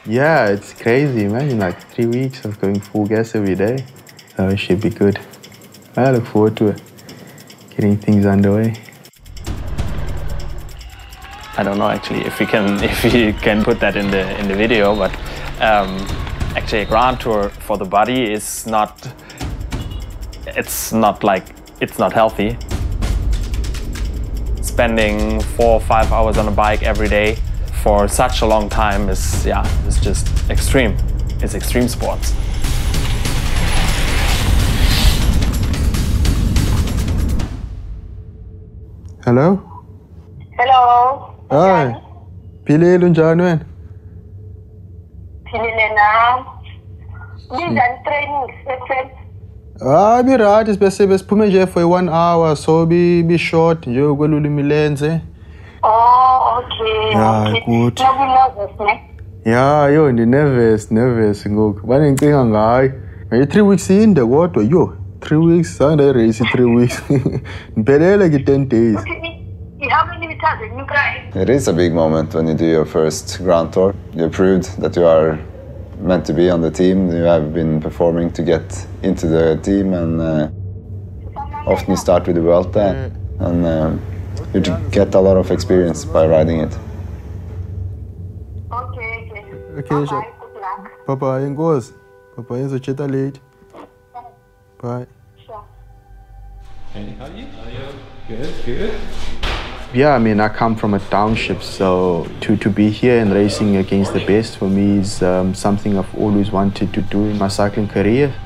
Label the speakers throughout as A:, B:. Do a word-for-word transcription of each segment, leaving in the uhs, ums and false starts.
A: Yeah, it's crazy. Imagine like three weeks of going full gas every day. So it should be good. I look forward to it. Getting things underway.
B: I don't know actually if we can if we can put that in the in the video, but um, actually a Grand Tour for the body is not. It's not like it's not healthy. Spending four or five hours on a bike every day for such a long time is yeah is just extreme. It's extreme sports.
A: Hello.
C: Hello.
A: Hi. Philile unjani wena?
C: Philile nam. Njani training session?
A: Ah, be right. Bese besiphume nje for one hour, so be be short nje ukwelula imilenze.
C: Oh, okay.
A: Yeah,
C: okay.
A: good.
C: Nobu nervous ne?
A: Yeah, yo ndi nervous, nervous ngoku. Bane ngicinga ngayo. Ngiyi three weeks inde kodwa yo. Three weeks, I race three weeks. Niphelele ke ten days.
C: How many meters are you guys?
D: It is a big moment when you do your first Grand Tour. You proved that you are meant to be on the team. You have been performing to get into the team, and uh, often you start with the Vuelta, and uh, you get a lot of experience by riding it.
C: Okay, okay.
A: Okay,
C: bye, good luck.
A: Papa, ingozi. Papa, izocheta late. Bye.
C: Sure.
E: Hey, how are you? How are you? Good, good.
A: Yeah, I mean, I come from a township, so to, to be here and racing against the best for me is um, something I've always wanted to do in my cycling career.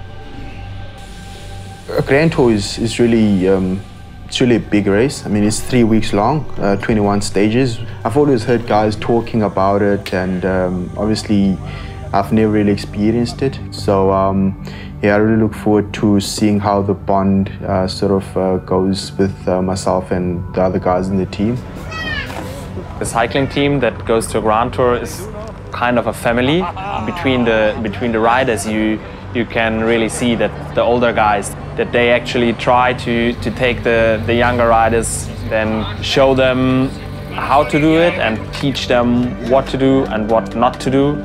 A: A Grand Tour is, is really, um, it's really a big race. I mean, it's three weeks long, uh, twenty-one stages. I've always heard guys talking about it, and um, obviously I've never really experienced it. So um, yeah, I really look forward to seeing how the bond uh, sort of uh, goes with uh, myself and the other guys in the team.
B: The cycling team that goes to a Grand Tour is kind of a family. Between the between the riders, you you can really see that the older guys, that they actually try to to take the the younger riders, then show them how to do it and teach them what to do and what not to do.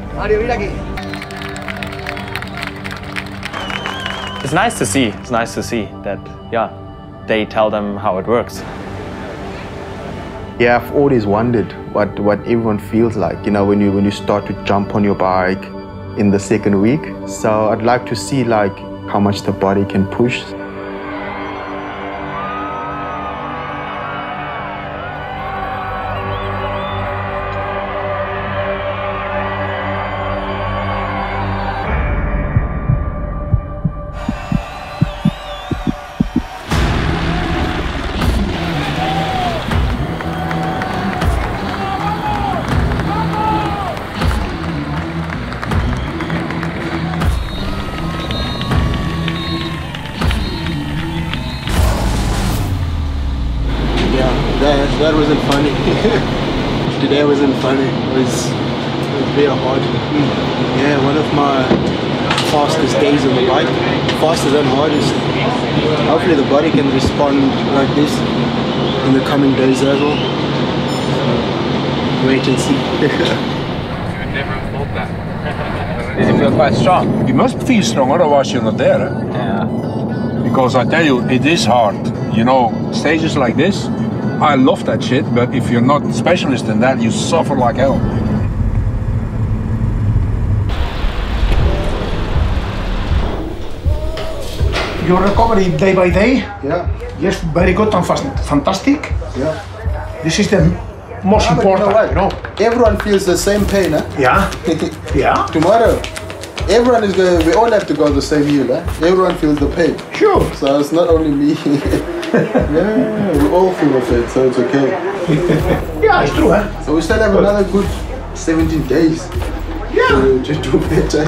B: It's nice to see. It's nice to see that, yeah, they tell them how it works.
A: Yeah, I've always wondered what, what everyone feels like, you know, when you when you start to jump on your bike in the second week. So I'd like to see like how much the body can push.
F: That, that wasn't funny. Today wasn't funny. It was, it was very hard. Yeah, one of my fastest days on the bike. Fastest and hardest. Hopefully the body can respond like this in the coming days as well. Wait and see.
E: You would never have thought that.
B: Does it feel quite strong?
G: You must feel strong, otherwise you're not there. Eh?
B: Yeah.
G: Because I tell you, it is hard. You know, stages like this, I love that shit, but if you're not specialist in that, you suffer like hell.
H: Your recovery day by day?
F: Yeah.
H: Yes, very good and fast, fantastic.
F: Yeah.
H: This is the most
F: Yeah, but
H: important,
F: you know what?
H: you know.
F: Everyone feels the same pain, eh?
H: Yeah. Yeah.
F: Tomorrow, everyone is going. We all have to go the same hill, eh? Everyone feels the pain.
H: Sure.
F: So it's not only me. Yeah, we all feel the pain, so it's okay.
H: Yeah, it's true, eh?
F: So we still have another good seventeen days.
H: Yeah.
F: To, to do better.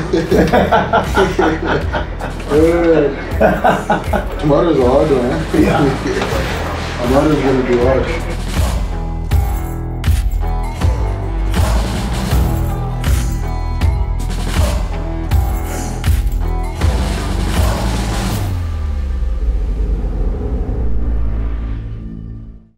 F: Tomorrow's a hard one, eh?
H: Yeah.
F: Tomorrow's gonna be hard.